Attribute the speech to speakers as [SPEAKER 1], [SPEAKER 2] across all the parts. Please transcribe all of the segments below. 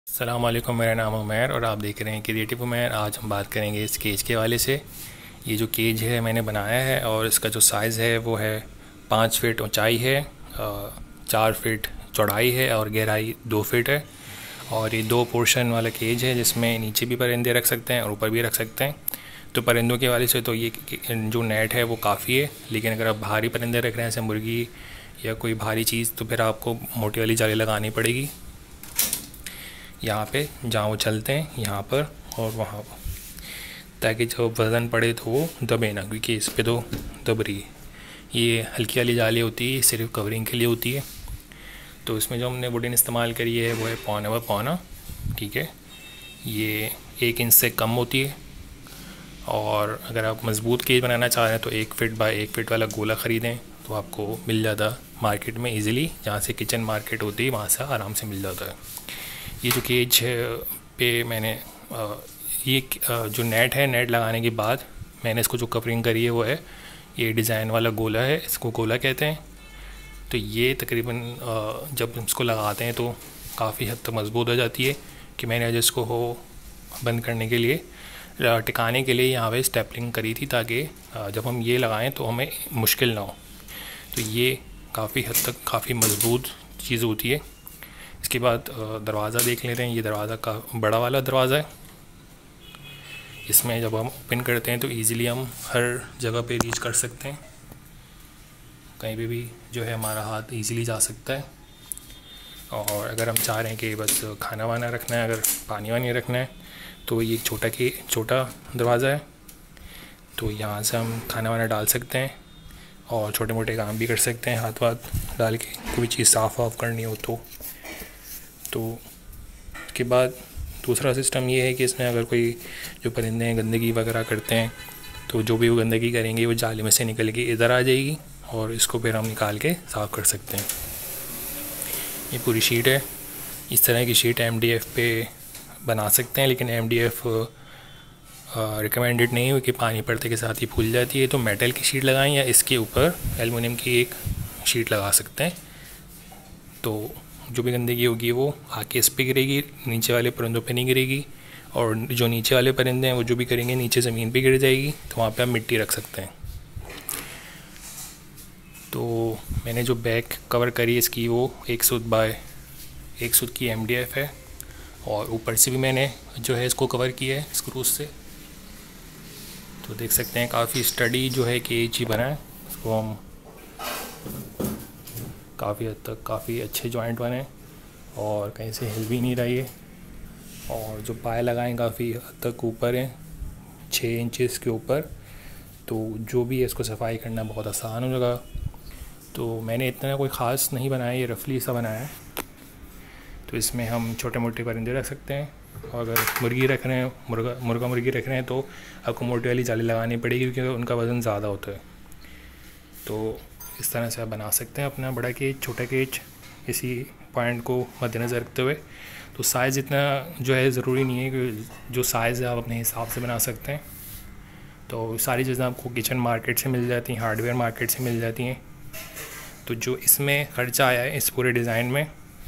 [SPEAKER 1] अस्सलाम वालेकुम, मेरा नाम उमैर और आप देख रहे हैं क्रिएटिव उमैर। आज हम बात करेंगे इस केज के हवाले से। ये जो केज है मैंने बनाया है और इसका जो साइज़ है वो है 5 फीट ऊंचाई है, 4 फीट चौड़ाई है और गहराई 2 फीट है। और ये 2 पोर्शन वाला केज है जिसमें नीचे भी परिंदे रख सकते हैं और ऊपर भी रख सकते हैं। तो परिंदों के हवाले से तो ये जो नेट है वो काफ़ी है, लेकिन अगर आप भारी परिंदे रख रहे हैं जैसे मुर्गी या कोई भारी चीज़ तो फिर आपको मोटी वाली जाली लगानी पड़ेगी यहाँ पे जहाँ वो चलते हैं, यहाँ पर और वहाँ पर, ताकि जब वज़न पड़े तो वो दबे ना, क्योंकि इस पे तो दब रही है। ये हल्की वाली जाली होती है, सिर्फ कवरिंग के लिए होती है। तो इसमें जो हमने वुडन इस्तेमाल करी है वो है 1.25 ठीक है। ये 1 इंच से कम होती है। और अगर आप मज़बूत केज बनाना चाह रहे हैं तो 1 फीट बाय 1 फीट वाला गोला ख़रीदें तो आपको मिल जाता मार्केट में इजीली, जहाँ से किचन मार्केट होती है वहाँ से आराम से मिल जाता है। ये जो केज पे मैंने ये जो नेट है, नेट लगाने के बाद मैंने इसको जो कवरिंग करी है वो है ये डिज़ाइन वाला गोला है, इसको गोला कहते हैं। तो ये तकरीबन जब इसको लगाते हैं तो काफ़ी हद तक मजबूत हो जाती है कि मैंने जिसको हो बंद करने के लिए, टिकाने के लिए यहाँ पे स्टेपलिंग करी थी, ताकि जब हम ये लगाएं तो हमें मुश्किल ना हो। तो ये काफ़ी हद तक काफ़ी मजबूत चीज़ होती है। इसके बाद दरवाज़ा देख लेते हैं। ये दरवाज़ा का बड़ा वाला दरवाज़ा है। इसमें जब हम ओपन करते हैं तो इजीली हम हर जगह पे रीच कर सकते हैं, कहीं पे भी जो है हमारा हाथ इजीली जा सकता है। और अगर हम चाह रहे हैं कि बस खाना वाना रखना है, अगर पानी वानी रखना है, तो ये छोटा दरवाज़ा है। तो यहाँ से हम खाना वाना डाल सकते हैं और छोटे मोटे काम भी कर सकते हैं, हाथ वाथ डाल के कोई चीज़ साफ़ वाफ करनी हो तो उसके बाद दूसरा सिस्टम ये है कि इसमें अगर कोई जो परिंदे हैं गंदगी वगैरह करते हैं तो जो भी वो गंदगी करेंगे वो जाली में से निकल के इधर आ जाएगी और इसको फिर हम निकाल के साफ़ कर सकते हैं। ये पूरी शीट है। इस तरह की शीट MDF पे बना सकते हैं, लेकिन MDF रिकमेंडेड नहीं है कि पानी पड़ते के साथ ही फूल जाती है। तो मेटल की शीट लगाएं या इसके ऊपर एलुमिनियम की एक शीट लगा सकते हैं। तो जो भी गंदगी होगी वो आके इस पे गिरेगी, नीचे वाले परिंदों पे नहीं गिरेगी। और जो नीचे वाले परिंदे हैं वो जो भी करेंगे नीचे ज़मीन पे गिर जाएगी, तो वहाँ पे आप मिट्टी रख सकते हैं। तो मैंने जो बैक कवर करी इसकी वो 1 सूत बाय 1 सूत की MDF है और ऊपर से भी मैंने जो है इसको कवर किया है स्क्रूज से। तो देख सकते हैं काफ़ी स्टडी जो है केज ही बना है। इसको हम काफ़ी हद तक काफ़ी अच्छे जॉइंट बने और कहीं से हिल भी नहीं रही है। और जो पाए लगाएं काफ़ी हद तक ऊपर हैं, 6 इंचेस के ऊपर। तो जो भी है इसको सफाई करना बहुत आसान हो जाएगा। तो मैंने इतना कोई ख़ास नहीं बनाया, ये रफली सा बनाया है। तो इसमें हम छोटे मोटे परिंदे रख सकते हैं। और अगर मुर्गी रख रहे हैं, मुर्गी रख रहे हैं तो आपको मोटी वाली जाली लगानी पड़ेगी, क्योंकि उनका वज़न ज़्यादा होता है। तो इस तरह से आप बना सकते हैं अपना बड़ा केज, छोटा केज, इसी पॉइंट को मद्देनज़र रखते हुए। तो साइज़ इतना जो है ज़रूरी नहीं है, कि जो साइज़ है आप अपने हिसाब से बना सकते हैं। तो सारी चीज़ें आपको किचन मार्केट से मिल जाती हैं, हार्डवेयर मार्केट से मिल जाती हैं। तो जो इसमें ख़र्चा आया है इस पूरे डिज़ाइन में,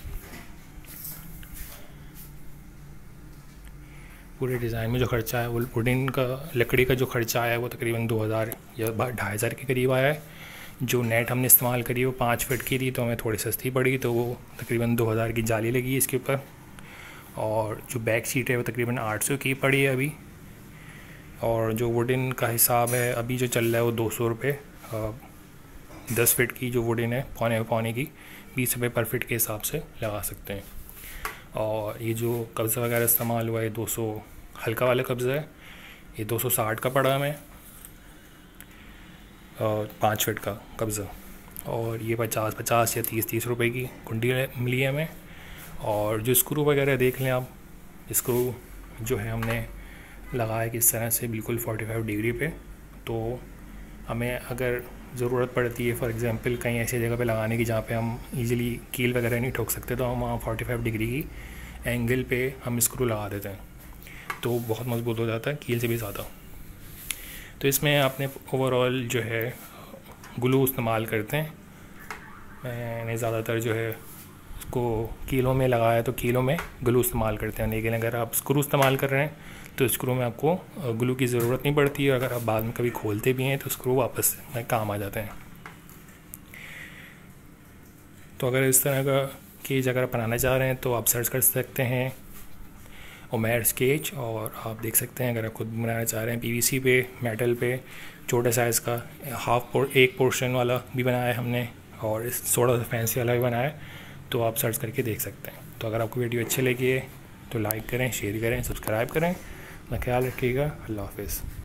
[SPEAKER 1] जो ख़र्चा है वो वुडन का, लकड़ी का जो ख़र्चा आया है वो तकरीबन 2000 या 2500 के करीब आया है। जो नेट हमने इस्तेमाल करी वो 5 फीट की थी, तो हमें थोड़ी सस्ती पड़ी, तो वो तकरीबन 2000 की जाली लगी इसके ऊपर। और जो बैक सीट है वो तकरीबन 800 की पड़ी है अभी। और जो वुडन का हिसाब है अभी जो चल रहा है वो 200 रुपये 10 फीट की जो वुडन है, पौने की 20 रुपये पर फिट के हिसाब से लगा सकते हैं। और ये जो कब्ज़ा वगैरह इस्तेमाल हुआ है 200 हल्का वाला कब्ज़ा है, ये 260 का पड़ा हमें, 5 फीट का कब्ज़ा। और ये 50 या 30 रुपए की कुंडी मिली है हमें। और जो स्क्रू वगैरह देख लें आप, स्क्रू जो है हमने लगाया किस तरह से, बिल्कुल 45 डिग्री पे। तो हमें अगर ज़रूरत पड़ती है फॉर एग्ज़ाम्पल कहीं ऐसी जगह पे लगाने की जहाँ पे हम इजीली कील वगैरह नहीं ठोक सकते, तो हम वहाँ 45 डिग्री की एंगल पे हम स्क्रू लगा देते हैं, तो बहुत मज़बूत हो जाता है कील से भी ज़्यादा। तो इसमें आपने ओवरऑल जो है ग्लू इस्तेमाल करते हैं। मैंने ज़्यादातर जो है उसको कीलों में लगाया तो कीलों में ग्लू इस्तेमाल करते हैं, लेकिन अगर आप स्क्रू इस्तेमाल कर रहे हैं तो स्क्रू में आपको ग्लू की ज़रूरत नहीं पड़ती है। अगर आप बाद में कभी खोलते भी हैं तो स्क्रू वापस में काम आ जाते हैं। तो अगर इस तरह का केज अगर आप बनाना चाह रहे हैं तो आप सर्च कर सकते हैं ओमेर स्केच, और आप देख सकते हैं अगर आप खुद बनाना चाह रहे हैं पीवीसी पे, मेटल पे, छोटे साइज़ का एक पोर्शन वाला भी बनाया है हमने, और इस थोड़ा सा फैंसी वाला भी बनाया है, तो आप सर्च करके देख सकते हैं। तो अगर आपको वीडियो अच्छी लगी है तो लाइक करें, शेयर करें, सब्सक्राइब करें। अपना ख्याल रखिएगा। अल्लाह हाफिज़।